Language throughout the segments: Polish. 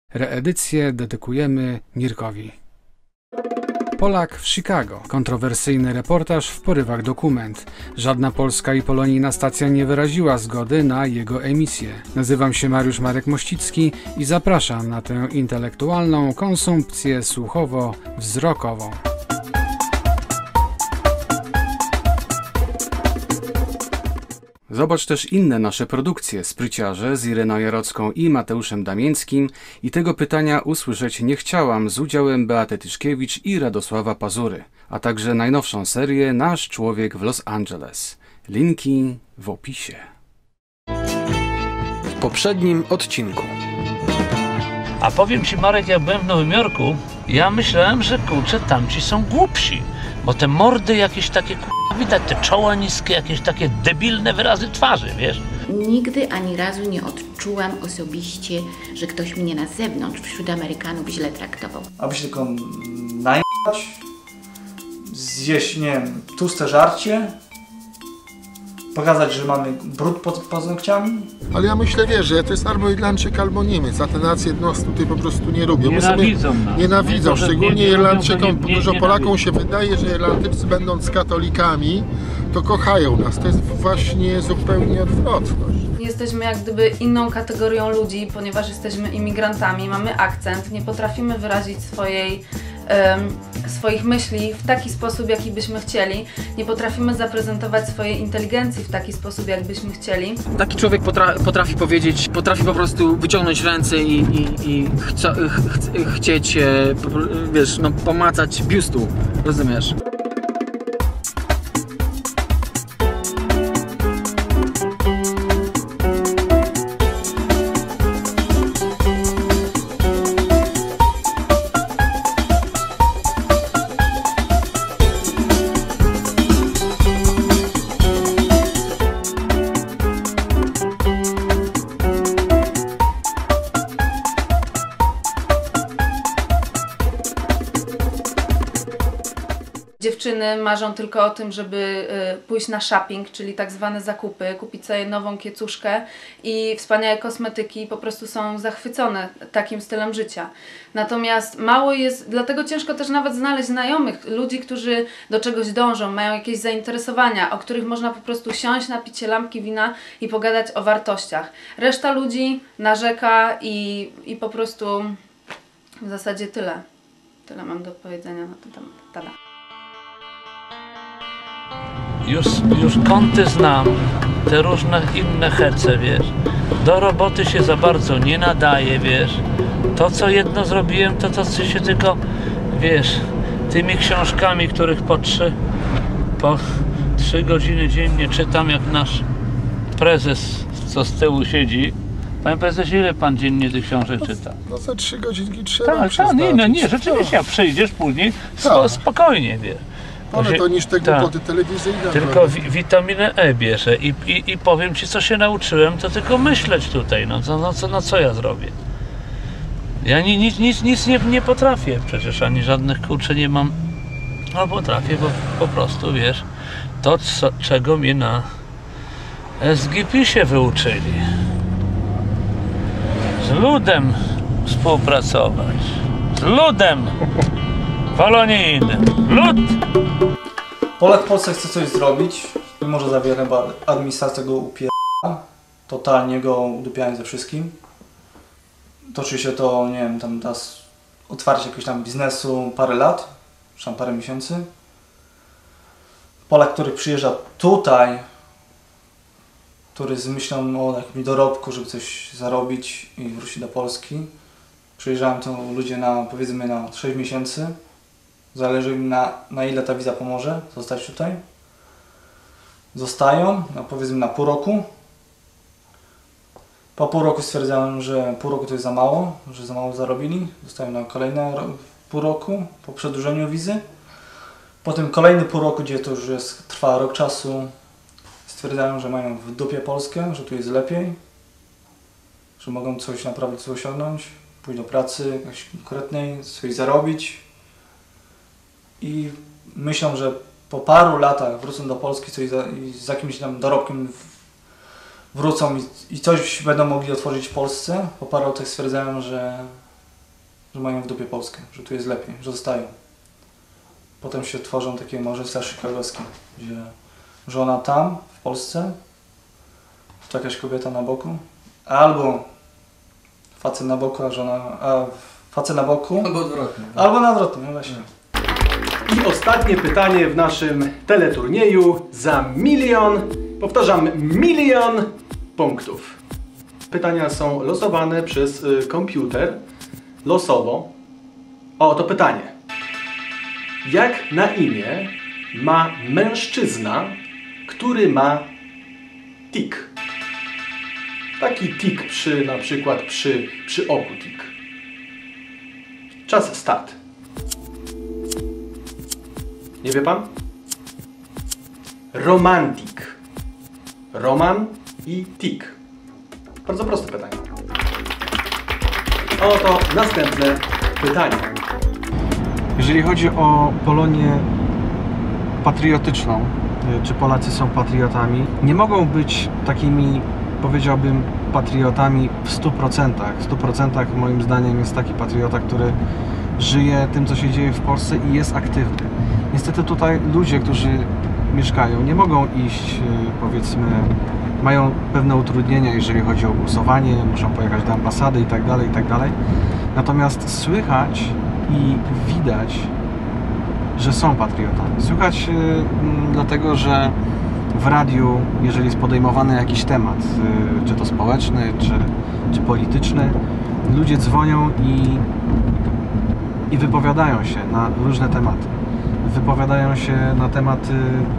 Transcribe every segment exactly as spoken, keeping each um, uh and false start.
Reedycję dedykujemy Mirkowi. Polak w Chicago. Kontrowersyjny reportaż w porywach dokument. Żadna polska i polonijna stacja nie wyraziła zgody na jego emisję. Nazywam się Mariusz Marek Mościcki i zapraszam na tę intelektualną konsumpcję słuchowo-wzrokową. Zobacz też inne nasze produkcje Spryciarze z Ireną Jarocką i Mateuszem Damińskim i Tego pytania usłyszeć nie chciałam z udziałem Beaty Tyszkiewicz i Radosława Pazury, a także najnowszą serię Nasz człowiek w Los Angeles. Linki w opisie. W poprzednim odcinku. A powiem ci, Marek, jak byłem w Nowym Jorku, ja myślałem, że kurczę, tamci są głupsi, bo te mordy jakieś takie widać, te czoła niskie, jakieś takie debilne wyrazy twarzy, wiesz? Nigdy ani razu nie odczułam osobiście, że ktoś mnie na zewnątrz, wśród Amerykanów źle traktował. Aby się tylko najebać, zjeść, nie wiem, tłuste żarcie, pokazać, że mamy brud pod paznokciami. Ale ja myślę, wiesz, że to jest albo Irlandczyk, albo Niemiec, a te nacje nas tutaj po prostu nie lubią. Nienawidzą nas. Nienawidzą, szczególnie nie, nie Irlandczykom. nie, nie, Dużo nie Polakom się wydaje, że Irlandczycy, będąc katolikami, to kochają nas. To jest właśnie zupełnie odwrotność. Jesteśmy jak gdyby inną kategorią ludzi, ponieważ jesteśmy imigrantami, mamy akcent, nie potrafimy wyrazić swojej, um, swoich myśli w taki sposób, jaki byśmy chcieli, nie potrafimy zaprezentować swojej inteligencji w taki sposób, jak byśmy chcieli. Taki człowiek potrafi, potrafi powiedzieć, potrafi po prostu wyciągnąć ręce i, i, i chca, ch, ch, chcieć, wiesz, no, pomacać biustu, rozumiesz? Dziewczyny marzą tylko o tym, żeby pójść na shopping, czyli tak zwane zakupy, kupić sobie nową kiecuszkę i wspaniałe kosmetyki, po prostu są zachwycone takim stylem życia. Natomiast mało jest, dlatego ciężko też nawet znaleźć znajomych, ludzi, którzy do czegoś dążą, mają jakieś zainteresowania, o których można po prostu siąść, napić się lampki wina i pogadać o wartościach. Reszta ludzi narzeka i, i po prostu w zasadzie tyle. Tyle mam do powiedzenia na ten temat. Tada. Już, już kąty znam, te różne inne hece, wiesz. Do roboty się za bardzo nie nadaje, wiesz. To, co jedno zrobiłem, to to, co się tylko, wiesz, tymi książkami, których po trzy, po trzy godziny dziennie czytam, jak nasz prezes, co z tyłu siedzi. Panie prezesie, ile pan dziennie tych książek czyta? No za trzy godzinki trzeba Tak, tak, nie, no nie, rzeczywiście, jak przyjdziesz później, spo, spokojnie, wiesz. Ale to niż te głupoty telewizyjne. Tylko wi witaminę E bierze i, i, i powiem ci, co się nauczyłem, to tylko myśleć tutaj, no, no, no, co, no co ja zrobię? Ja ni, nic, nic, nic nie, nie potrafię przecież, ani żadnych kurczę nie mam, no potrafię, bo po prostu, wiesz, to, co, czego mnie na S G P się wyuczyli. Z ludem współpracować, z ludem polonijnym. Lud! Polak w Polsce chce coś zrobić, mimo że za wiele administracja go upiera, totalnie go udupiają ze wszystkim. Toczy się to, nie wiem, tam teraz otwarcie jakiegoś tam biznesu parę lat, czy tam parę miesięcy. Polak, który przyjeżdża tutaj, który z myślą o jakimś dorobku, żeby coś zarobić i wrócić do Polski. Przyjeżdżają to ludzie na, powiedzmy, na sześć miesięcy. Zależy im na, na ile ta wiza pomoże zostać tutaj. Zostają, no powiedzmy na pół roku. Po pół roku stwierdzają, że pół roku to jest za mało, że za mało zarobili. Zostają na kolejne pół roku po przedłużeniu wizy. Potem kolejny pół roku, gdzie to już jest, trwa rok czasu, stwierdzają, że mają w dupie Polskę, że tu jest lepiej. Że mogą coś naprawdę coś osiągnąć, pójść do pracy jakiejś konkretnej, coś zarobić. I myślą, że po paru latach wrócą do Polski coś za, i z jakimś tam dorobkiem wrócą i, i coś będą mogli otworzyć w Polsce. Po paru latach stwierdzają, że że mają w dupie Polskę, że tu jest lepiej, że zostają. Potem się tworzą takie małżeństwa chicagowskie, gdzie żona tam, w Polsce, to jakaś kobieta na boku, albo facet na boku, a żona, a facet na boku, Albo odwrotnie. albo na odwrotnie, no właśnie. I ostatnie pytanie w naszym teleturnieju za milion, powtarzam, milion punktów. Pytania są losowane przez y, komputer, losowo. O, to pytanie. Jak na imię ma mężczyzna, który ma tik? Taki tik przy, na przykład przy, przy oku tik. Czas start. Nie wie pan? Romantik. Roman i tik. Bardzo proste pytanie. Oto następne pytanie. Jeżeli chodzi o Polonię patriotyczną, czy Polacy są patriotami, nie mogą być takimi, powiedziałbym, patriotami w stu procentach. W stu procentach moim zdaniem jest taki patriota, który żyje tym, co się dzieje w Polsce i jest aktywny. Niestety tutaj ludzie, którzy mieszkają, nie mogą iść, powiedzmy, mają pewne utrudnienia, jeżeli chodzi o głosowanie, muszą pojechać do ambasady i tak dalej, i tak dalej. Natomiast słychać i widać, że są patriotami. Słychać yy, dlatego, że w radiu, jeżeli jest podejmowany jakiś temat, yy, czy to społeczny, czy, czy polityczny, ludzie dzwonią i, i wypowiadają się na różne tematy. Wypowiadają się na tematy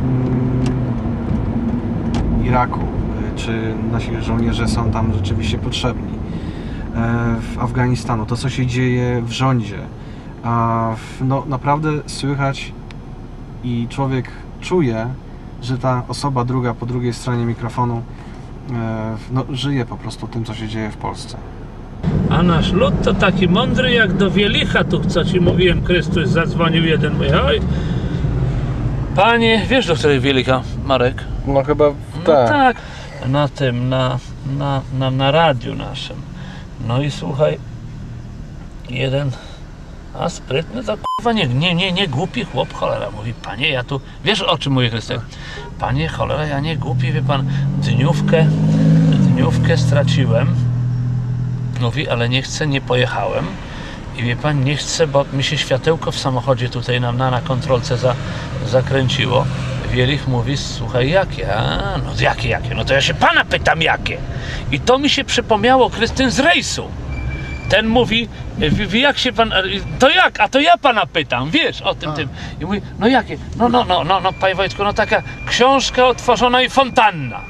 yy, Iraku, yy, czy nasi żołnierze są tam rzeczywiście potrzebni. W Afganistanu, to co się dzieje w rządzie, a no naprawdę słychać i człowiek czuje, że ta osoba druga po drugiej stronie mikrofonu no, żyje po prostu tym, co się dzieje w Polsce. A nasz lud to taki mądry jak do Wielicha, tu co ci mówiłem, Chrystus zadzwonił jeden, mówi, oj, panie, wiesz do której Wielicha, Marek? No chyba No tak, na tym, na, na, na, na radiu naszym. No i słuchaj, jeden, a sprytny to kurwa nie, nie, nie, nie głupi chłop, cholera, mówi, panie, ja tu, wiesz o czym mówi Chrystus? Panie, cholera, ja nie głupi, wie pan, dniówkę, dniówkę straciłem, mówi, ale nie chcę, nie pojechałem i wie pan, nie chcę, bo mi się światełko w samochodzie tutaj nam na, na kontrolce za, zakręciło. Wielich mówi, słuchaj, jakie? A, no jakie, jakie? No to ja się pana pytam, jakie? I to mi się przypomniało, Krystyn, z rejsu. Ten mówi, jak się pan, to jak? A to ja pana pytam, wiesz, o tym, A. tym. I mówi, no jakie? No, no, no, no, no, panie Wojtku, no taka książka otworzona i fontanna.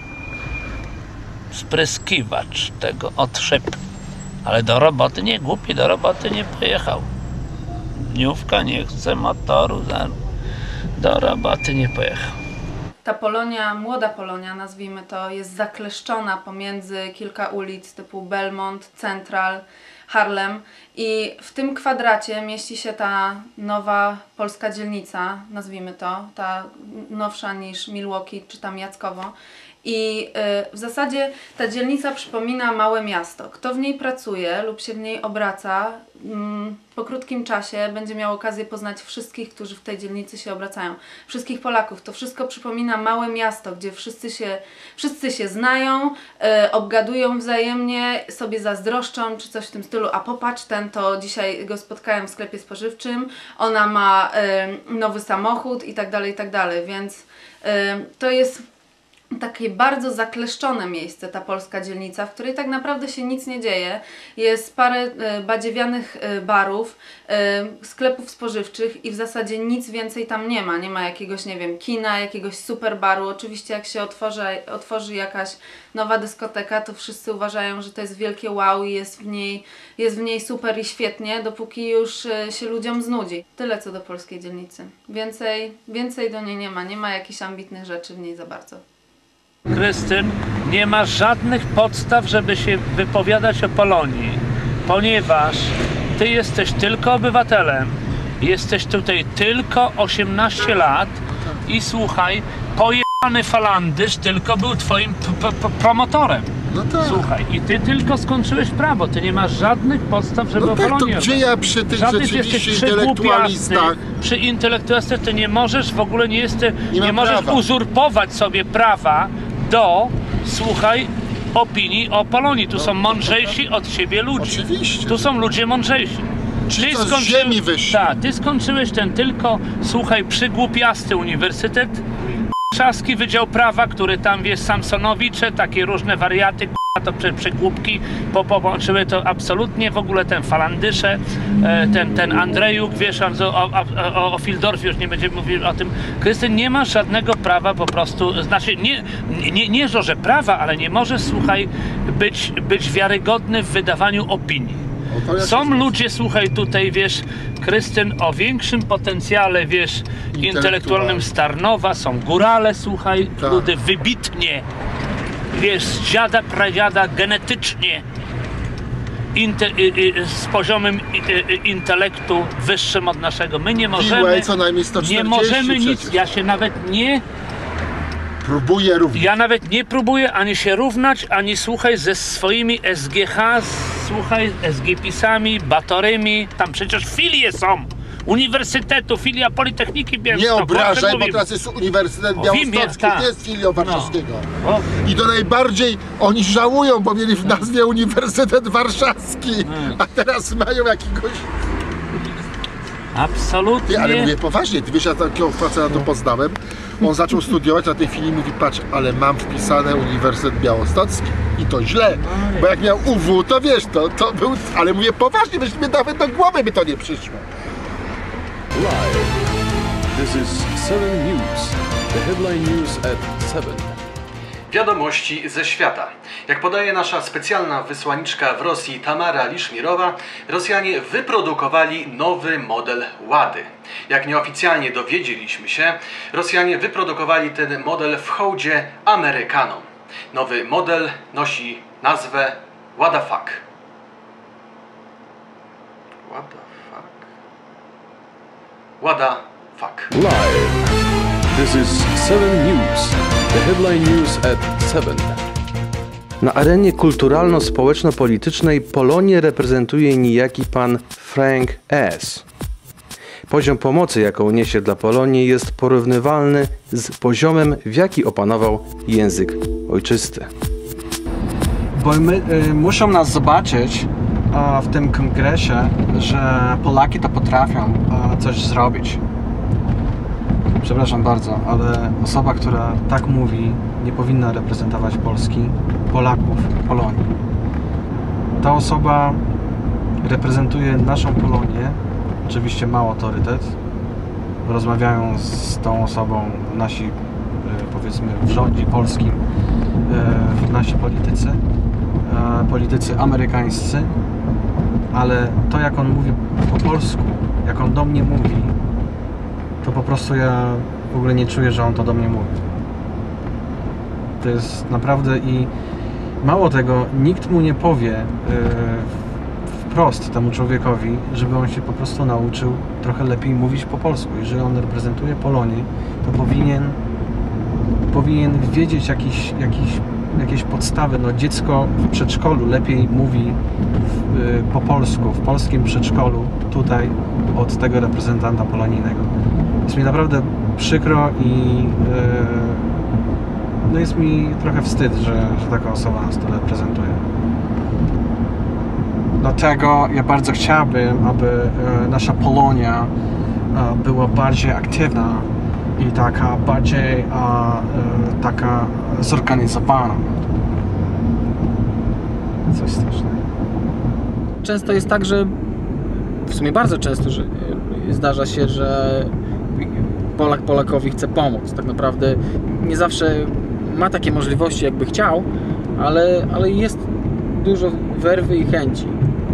Spryskiwacz tego otrzep. Ale do roboty nie głupi, do roboty nie pojechał. Dniówka nie chce motoru, do roboty nie pojechał. Ta Polonia, młoda Polonia, nazwijmy to, jest zakleszczona pomiędzy kilka ulic typu Belmont, Central, Harlem i w tym kwadracie mieści się ta nowa polska dzielnica, nazwijmy to, ta nowsza niż Milwaukee czy tam Jackowo. I y, w zasadzie ta dzielnica przypomina małe miasto. Kto w niej pracuje lub się w niej obraca, mm, po krótkim czasie będzie miał okazję poznać wszystkich, którzy w tej dzielnicy się obracają. Wszystkich Polaków. To wszystko przypomina małe miasto, gdzie wszyscy się, wszyscy się znają, y, obgadują wzajemnie, sobie zazdroszczą czy coś w tym stylu. A popatrz, ten to dzisiaj go spotkałem w sklepie spożywczym, ona ma y, nowy samochód i tak dalej, i tak dalej. Więc y, to jest takie bardzo zakleszczone miejsce, ta polska dzielnica, w której tak naprawdę się nic nie dzieje. Jest parę y, badziewianych y, barów, y, sklepów spożywczych i w zasadzie nic więcej tam nie ma. Nie ma jakiegoś, nie wiem, kina, jakiegoś super baru. Oczywiście jak się otworzy, otworzy jakaś nowa dyskoteka, to wszyscy uważają, że to jest wielkie wow i jest w niej, jest w niej super i świetnie, dopóki już y, się ludziom znudzi. Tyle co do polskiej dzielnicy. Więcej, więcej do niej nie ma. Nie ma jakichś ambitnych rzeczy w niej za bardzo. Krystyn, nie ma żadnych podstaw, żeby się wypowiadać o Polonii, ponieważ ty jesteś tylko obywatelem, jesteś tutaj tylko osiemnaście lat i słuchaj, pojebany falandysz tylko był twoim p- p- promotorem. No tak. Słuchaj, i ty tylko skończyłeś prawo, ty nie masz żadnych podstaw, żeby No o tak, to Polonii gdzie ja przy tych Żadnych rzeczywiście jesteś intelektualistach... Przy intelektualistach ty nie możesz w ogóle nie jesteś, Nie nie, mam możesz prawa. uzurpować sobie prawa do, słuchaj, opinii o Polonii. Tu są mądrzejsi od ciebie ludzie. Oczywiście. Tu są ludzie mądrzejsi. Ci, co z ziemi wyszli. Tak, ty skończyłeś ten tylko, słuchaj, przygłupiasty uniwersytet, Warszawski Wydział Prawa, który tam, wiesz, Samsonowicze, takie różne wariaty, to prze, przegłupki połączyły to absolutnie, w ogóle ten Falandysze, ten, ten Andrejuk, wiesz, o, o, o, o Fildorfie już nie będziemy mówili o tym. Krystyn, nie masz żadnego prawa po prostu, znaczy nie, nie, nie że prawa, ale nie możesz, słuchaj, być, być wiarygodny w wydawaniu opinii. Są ludzie, słuchaj, tutaj, wiesz, Krystyn, o większym potencjale, wiesz, intelektualnym z Tarnowa, są górale, słuchaj, tak. ludzie wybitnie, wiesz, z dziada, pradziada, genetycznie, inte, y, y, z poziomem y, y, intelektu wyższym od naszego. My nie możemy, co najmniej sto czterdzieści nie możemy nic, przecież. ja się nawet nie Próbuję również. Ja nawet nie próbuję ani się równać, ani słuchaj ze swoimi S G H, słuchaj, S G pisami, batorymi, tam przecież filie są. Uniwersytetu, filia Politechniki Białymstoku. Nie obrażaj, bo teraz jest Uniwersytet Białostocki, tak. nie jest filią warszawskiego. No. O. I to najbardziej oni żałują, bo mieli w nazwie Uniwersytet Warszawski, a teraz mają jakiegoś... Absolutnie. Ty, ale mówię poważnie, ty wiesz, ja takiego faceta to poznałem, on zaczął studiować, a w tej chwili mówi, patrz, ale mam wpisane Uniwersytet Białostocki i to źle, bo jak miał U W, to wiesz, to, to był, ale mówię poważnie, wiesz, mnie nawet do głowy by to nie przyszło. Live. This is seven News. The headline news at seven. Wiadomości ze świata. Jak podaje nasza specjalna wysłanniczka w Rosji Tamara Liszmirowa, Rosjanie wyprodukowali nowy model Łady. Jak nieoficjalnie dowiedzieliśmy się, Rosjanie wyprodukowali ten model w hołdzie Amerykanom. Nowy model nosi nazwę Łada Fuck. Łada Fuck? Łada Fuck. Live. This is seven News. The headline news at seven. Na arenie kulturalno-społeczno-politycznej Polonię reprezentuje niejaki pan Frank S. Poziom pomocy, jaką niesie dla Polonii, jest porównywalny z poziomem, w jaki opanował język ojczysty. Bo my, y, muszą nas zobaczyć a, w tym kongresie, że Polaki to potrafią a, coś zrobić. Przepraszam bardzo, ale osoba, która tak mówi, nie powinna reprezentować Polski, Polaków, Polonii. Ta osoba reprezentuje naszą Polonię, oczywiście ma autorytet. Rozmawiają z tą osobą nasi, powiedzmy, w rządzie polskim, nasi politycy, politycy amerykańscy, ale to, jak on mówi po polsku, jak on do mnie mówi, to po prostu ja w ogóle nie czuję, że on to do mnie mówi. To jest naprawdę i mało tego, nikt mu nie powie yy, wprost temu człowiekowi, żeby on się po prostu nauczył trochę lepiej mówić po polsku. Jeżeli on reprezentuje Polonię, to powinien powinien wiedzieć jakieś, jakieś, jakieś podstawy. No, dziecko w przedszkolu lepiej mówi w, yy, po polsku, w polskim przedszkolu tutaj od tego reprezentanta polonijnego. Jest mi naprawdę przykro i yy, no jest mi trochę wstyd, że, że taka osoba nas tu reprezentuje. Dlatego ja bardzo chciałbym, aby yy, nasza Polonia yy, była bardziej aktywna i taka bardziej yy, yy, taka zorganizowana. Coś strasznego. Często jest tak, że w sumie bardzo często, że zdarza się, że Polak Polakowi chce pomóc. Tak naprawdę nie zawsze ma takie możliwości, jakby chciał, ale, ale jest dużo werwy i chęci.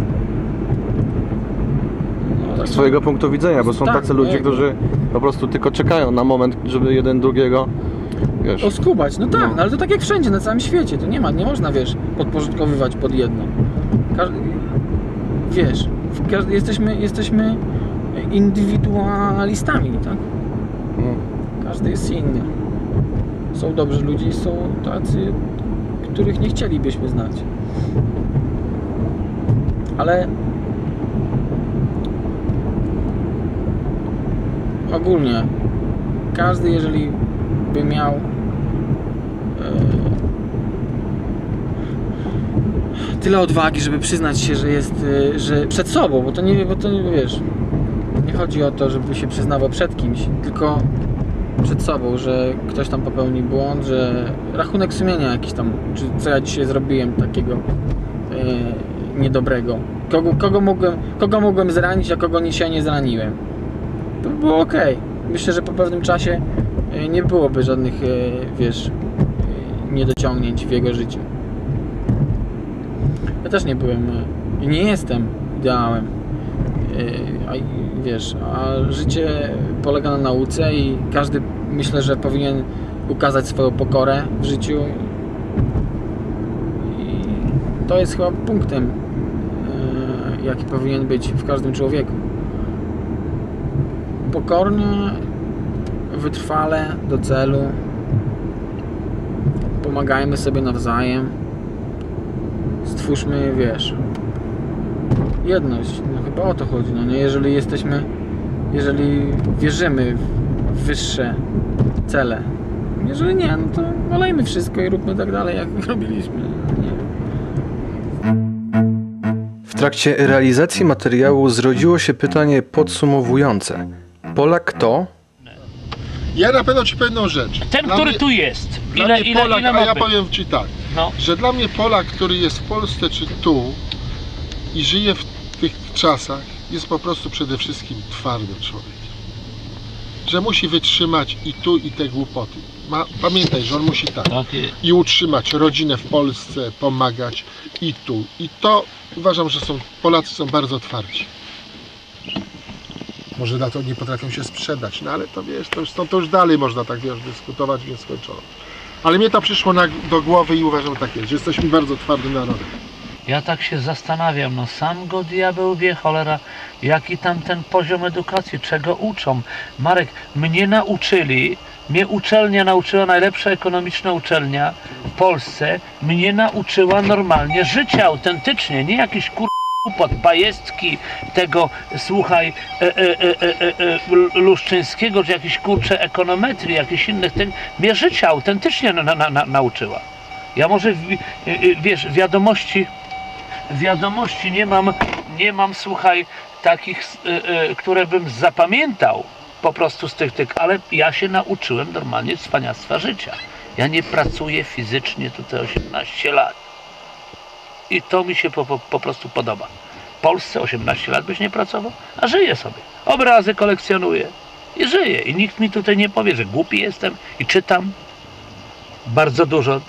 No, Z swojego punktu widzenia, bo są tak, tacy ludzie, tak. którzy po prostu tylko czekają na moment, żeby jeden drugiego, wiesz... oskubać, no tak, No. no, ale to tak jak wszędzie, na całym świecie, to nie ma, nie można, wiesz, podporządkowywać pod jedno. Każdy, wiesz, w każdy, jesteśmy, jesteśmy indywidualistami, tak? Mm. Każdy jest inny. Są dobrzy ludzie, są tacy, których nie chcielibyśmy znać. Ale ogólnie każdy, jeżeli by miał e, tyle odwagi, żeby przyznać się, że jest, e, że przed sobą, bo to nie, bo to nie, wiesz, nie chodzi o to, żeby się przyznawał przed kimś, tylko przed sobą, że ktoś tam popełni błąd, że rachunek sumienia jakiś tam, czy co ja dzisiaj zrobiłem takiego e, niedobrego. Kogo, kogo, mogłem, kogo mogłem zranić, a kogo dzisiaj nie zraniłem. To by było ok. Myślę, że po pewnym czasie e, nie byłoby żadnych, e, wiesz, e, niedociągnięć w jego życiu. Ja też nie byłem i e, nie jestem ideałem. A wiesz, a życie polega na nauce i każdy, myślę, że powinien ukazać swoją pokorę w życiu i to jest chyba punktem, jaki powinien być w każdym człowieku. Pokornie, wytrwale do celu, pomagajmy sobie nawzajem, stwórzmy, wiesz, jedność, no chyba o to chodzi, no nie? Jeżeli jesteśmy, jeżeli wierzymy w wyższe cele, jeżeli nie, no to olejmy wszystko i róbmy tak dalej, jak robiliśmy, nie? W trakcie realizacji materiału zrodziło się pytanie podsumowujące. Polak to? Ja na pewno ci powiem jedną rzecz. Ten, dla który mnie, tu jest. Dla Ile, mnie ile, Polak, ile ma a ja być? powiem ci tak, no. że dla mnie Polak, który jest w Polsce czy tu i żyje w tych czasach, jest po prostu przede wszystkim twardym człowiekiem. Że musi wytrzymać i tu, i te głupoty. Ma, pamiętaj, że on musi tak. Okay. I utrzymać rodzinę w Polsce, pomagać i tu. I to uważam, że są, Polacy są bardzo twardzi. Może na to nie potrafią się sprzedać, no ale to wiesz, to już, to, to już dalej można tak, wiesz, dyskutować w nieskończoność. Ale mnie to przyszło na, do głowy i uważam tak jest, że jesteśmy bardzo twardym narodem. Ja tak się zastanawiam, no sam go diabeł wie, cholera, jaki tam ten poziom edukacji, czego uczą. Marek, mnie nauczyli, mnie uczelnia nauczyła, najlepsza ekonomiczna uczelnia w Polsce, mnie nauczyła normalnie życia, autentycznie, nie jakiś kur... pod bajestki tego, słuchaj, e, e, e, e, e, Luszczyńskiego, czy jakiś kurcze ekonometrii, jakichś innych, ten, mnie życia autentycznie na, na, na, nauczyła. Ja może, w, wiesz, wiadomości, wiadomości nie mam, nie mam, słuchaj, takich, e, e, które bym zapamiętał po prostu z tych, tych, ale ja się nauczyłem normalnie cwaniactwa życia. Ja nie pracuję fizycznie tutaj osiemnaście lat. I to mi się po, po, po prostu podoba. W Polsce osiemnaście lat byś nie pracował, a żyję sobie. Obrazy kolekcjonuję i żyję. I nikt mi tutaj nie powie, że głupi jestem i czytam bardzo dużo.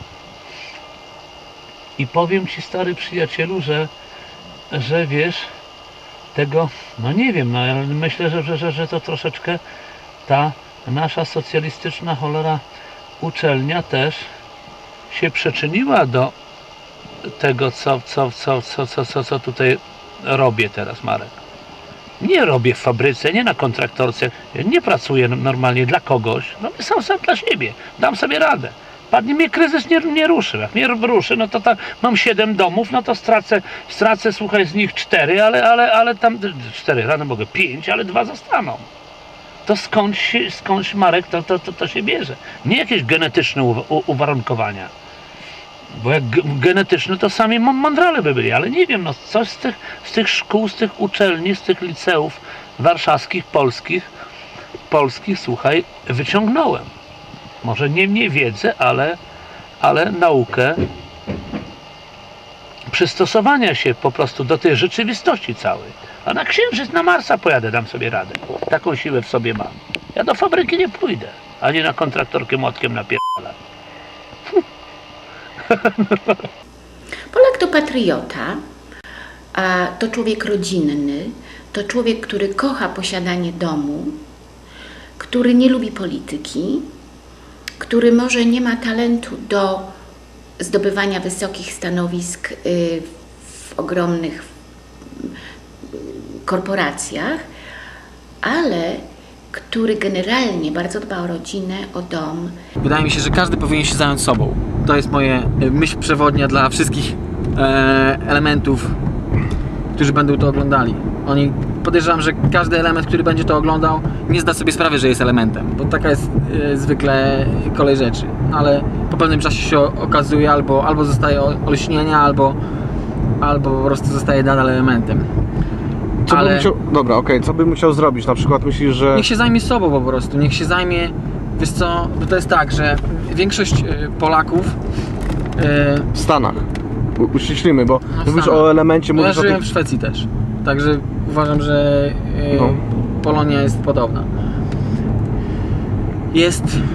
I powiem ci, stary przyjacielu, że, że wiesz, tego, no nie wiem, no ale myślę, że, że, że to troszeczkę ta nasza socjalistyczna cholera uczelnia też się przyczyniła do tego, co, co, co, co, co, co, co tutaj robię teraz, Marek. Nie robię w fabryce, nie na kontraktorce, nie pracuję normalnie dla kogoś, no sam sam dla siebie, dam sobie radę. Padnie mnie kryzys, nie, nie ruszy. Jak mnie ruszy, no to tam mam siedem domów, no to stracę, stracę, słuchaj, z nich cztery, ale, ale, ale tam cztery, rano mogę pięć, ale dwa zostaną. To skąd się, skądś, Marek, to, to, to, to się bierze. Nie jakieś genetyczne u, u, uwarunkowania. Bo jak genetyczne, to sami mądrale by byli, ale nie wiem, no coś z tych, z tych szkół, z tych uczelni, z tych liceów warszawskich, polskich, polskich, słuchaj, wyciągnąłem. Może nie mniej wiedzę, ale, ale naukę przystosowania się po prostu do tej rzeczywistości całej. A na Księżyc, na Marsa pojadę, dam sobie radę. Taką siłę w sobie mam. Ja do fabryki nie pójdę, ani na kontraktorkę młotkiem napierdala. Polak to patriota, a to człowiek rodzinny, to człowiek, który kocha posiadanie domu, który nie lubi polityki, który może nie ma talentu do zdobywania wysokich stanowisk w ogromnych korporacjach, ale który generalnie bardzo dba o rodzinę, o dom. Wydaje mi się, że każdy powinien się zająć sobą. To jest moje myśl przewodnia dla wszystkich e, elementów, którzy będą to oglądali. Oni, podejrzewam, że każdy element, który będzie to oglądał, nie zda sobie sprawy, że jest elementem, bo taka jest e, zwykle kolej rzeczy. Ale po pewnym czasie się okazuje, albo, albo zostaje olśnienia, albo, albo po prostu zostaje nadal elementem. Co Ale... by musiał... Dobra, okej, okay. Co by musiał zrobić? Na przykład myślisz, że... Niech się zajmie sobą po prostu, niech się zajmie... Wiesz co, bo to jest tak, że większość y, Polaków... Y... W Stanach. U uściślimy, bo no mówisz o elemencie... No ja mówisz żyłem o tych... w Szwecji też, także uważam, że y, no. Polonia jest podobna. Jest... Y...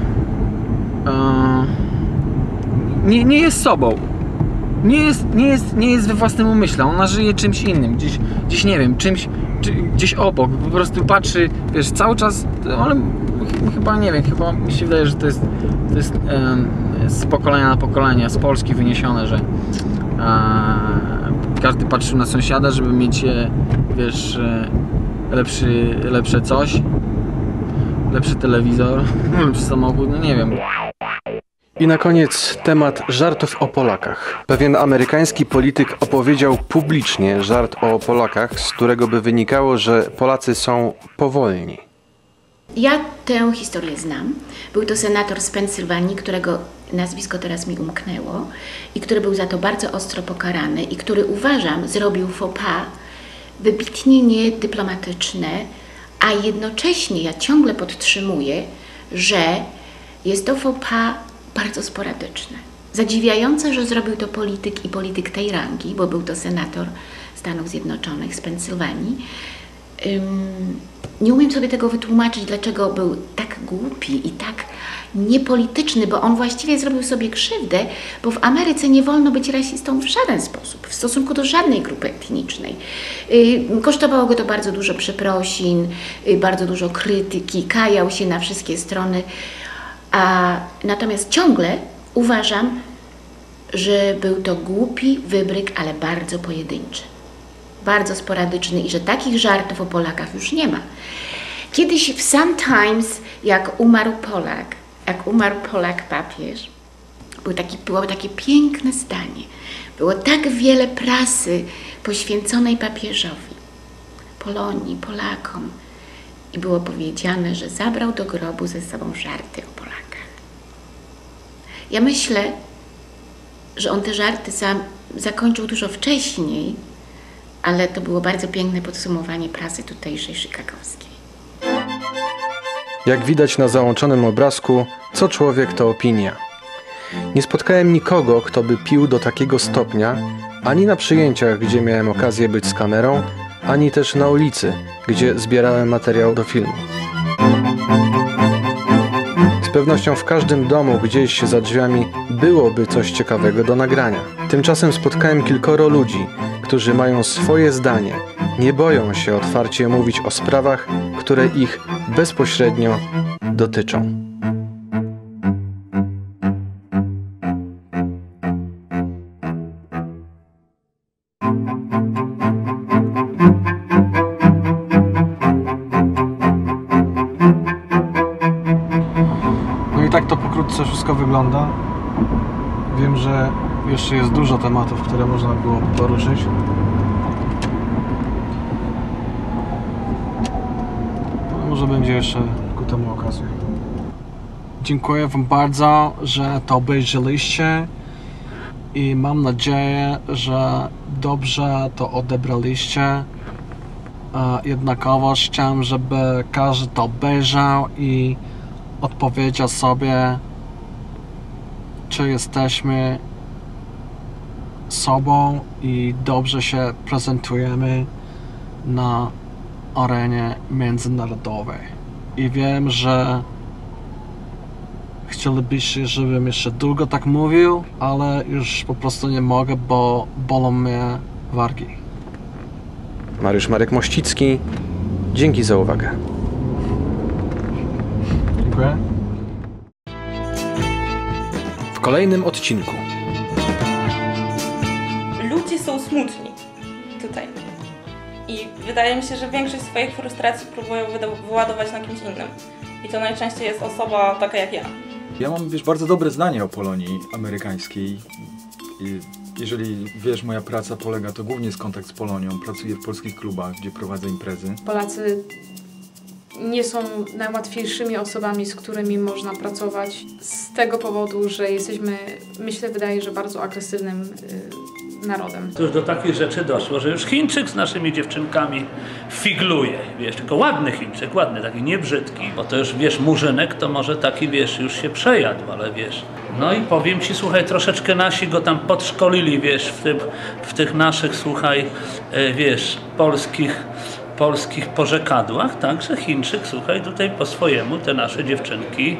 Nie, nie jest sobą. Nie jest, nie, jest, nie jest we własnym umyśle, ona żyje czymś innym, gdzieś, gdzieś nie wiem, czymś, czy, gdzieś obok, po prostu patrzy, wiesz, cały czas, ale chyba, nie wiem, chyba mi się wydaje, że to jest, to jest e, z pokolenia na pokolenie, z Polski wyniesione, że e, każdy patrzył na sąsiada, żeby mieć, e, wiesz, e, lepszy, lepsze coś, lepszy telewizor, lepszy samochód, no nie wiem. I na koniec temat żartów o Polakach. Pewien amerykański polityk opowiedział publicznie żart o Polakach, z którego by wynikało, że Polacy są powolni. Ja tę historię znam. Był to senator z Pensylwanii, którego nazwisko teraz mi umknęło i który był za to bardzo ostro pokarany i który, uważam, zrobił faux pas wybitnie niedyplomatyczne, a jednocześnie ja ciągle podtrzymuję, że jest to faux pas bardzo sporadyczne. Zadziwiające, że zrobił to polityk i polityk tej rangi, bo był to senator Stanów Zjednoczonych z Pensylwanii. Um, nie umiem sobie tego wytłumaczyć, dlaczego był tak głupi i tak niepolityczny, bo on właściwie zrobił sobie krzywdę, bo w Ameryce nie wolno być rasistą w żaden sposób, w stosunku do żadnej grupy etnicznej. Yy, kosztowało go to bardzo dużo przeprosin, yy, bardzo dużo krytyki, kajał się na wszystkie strony. A natomiast ciągle uważam, że był to głupi wybryk, ale bardzo pojedynczy, bardzo sporadyczny i że takich żartów o Polakach już nie ma. Kiedyś w Sun Times, jak umarł Polak, jak umarł Polak papież, był taki, było takie piękne zdanie. Było tak wiele prasy poświęconej papieżowi, Polonii, Polakom. I było powiedziane, że zabrał do grobu ze sobą żarty o Polakach. Ja myślę, że on te żarty sam zakończył dużo wcześniej, ale to było bardzo piękne podsumowanie prasy tutejszej chicagowskiej. Jak widać na załączonym obrazku, co człowiek to opinia. Nie spotkałem nikogo, kto by pił do takiego stopnia, ani na przyjęciach, gdzie miałem okazję być z kamerą, ani też na ulicy, gdzie zbierałem materiał do filmu. Z pewnością w każdym domu gdzieś za drzwiami byłoby coś ciekawego do nagrania. Tymczasem spotkałem kilkoro ludzi, którzy mają swoje zdanie, nie boją się otwarcie mówić o sprawach, które ich bezpośrednio dotyczą. Tak to pokrótce wszystko wygląda. Wiem, że jeszcze jest dużo tematów, które można było poruszyć. No, może będzie jeszcze ku temu okazja. Dziękuję Wam bardzo, że to obejrzeliście i mam nadzieję, że dobrze to odebraliście. Jednakowoż chciałem, żeby każdy to obejrzał i odpowiedział sobie, czy jesteśmy sobą i dobrze się prezentujemy na arenie międzynarodowej. I wiem, że chcielibyście, żebym jeszcze długo tak mówił, ale już po prostu nie mogę, bo bolą mnie wargi. Mariusz Marek Mościcki, dzięki za uwagę. Dziękuję. W kolejnym odcinku. Ludzie są smutni. Tutaj. i wydaje mi się, że większość swoich frustracji próbują wyładować na kimś innym. I to najczęściej jest osoba taka jak ja. Ja mam, wiesz, bardzo dobre zdanie o Polonii amerykańskiej. I jeżeli, wiesz, moja praca polega, to głównie jest kontakt z Polonią. Pracuję w polskich klubach, gdzie prowadzę imprezy. Polacy nie są najłatwiejszymi osobami, z którymi można pracować. Z tego powodu, że jesteśmy, myślę, wydaje, że bardzo agresywnym y, narodem. To już do takich rzeczy doszło, że już Chińczyk z naszymi dziewczynkami figluje, wiesz, tylko ładny Chińczyk, ładny, taki niebrzydki, bo to już, wiesz, murzynek to może taki, wiesz, już się przejadł, ale wiesz. No i powiem ci, słuchaj, troszeczkę nasi go tam podszkolili, wiesz, w, tym, w tych naszych, słuchaj, e, wiesz, polskich, polskich porzekadłach, także Chińczyk, słuchaj, tutaj po swojemu te nasze dziewczynki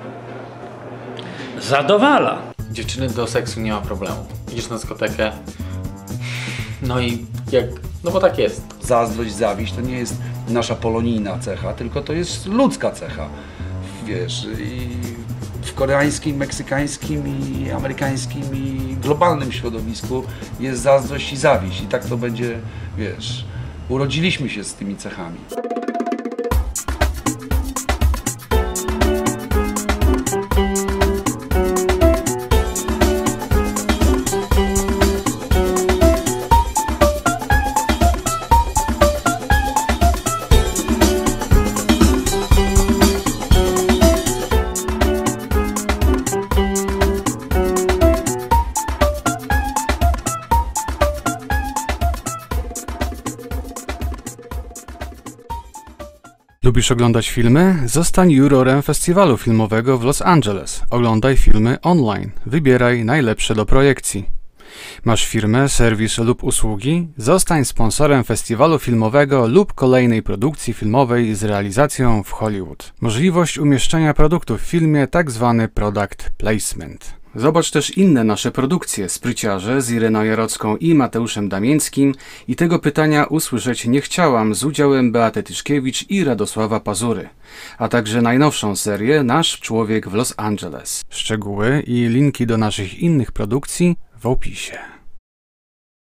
zadowala. Dziewczyny do seksu nie ma problemu. Idziesz na dyskotekę, no i jak, no bo tak jest. Zazdrość, zawiść to nie jest nasza polonijna cecha, tylko to jest ludzka cecha. Wiesz, i w koreańskim, meksykańskim i amerykańskim i globalnym środowisku jest zazdrość i zawiść i tak to będzie, wiesz, urodziliśmy się z tymi cechami. Lubisz oglądać filmy? Zostań jurorem festiwalu filmowego w Los Angeles. Oglądaj filmy online. Wybieraj najlepsze do projekcji. Masz firmę, serwis lub usługi? Zostań sponsorem festiwalu filmowego lub kolejnej produkcji filmowej z realizacją w Hollywood. Możliwość umieszczenia produktu w filmie, tzw. product placement. Zobacz też inne nasze produkcje, Spryciarze z Ireną Jarocką i Mateuszem Damińskim i Tego pytania usłyszeć nie chciałam z udziałem Beaty Tyszkiewicz i Radosława Pazury, a także najnowszą serię Nasz człowiek w Los Angeles. Szczegóły i linki do naszych innych produkcji w opisie.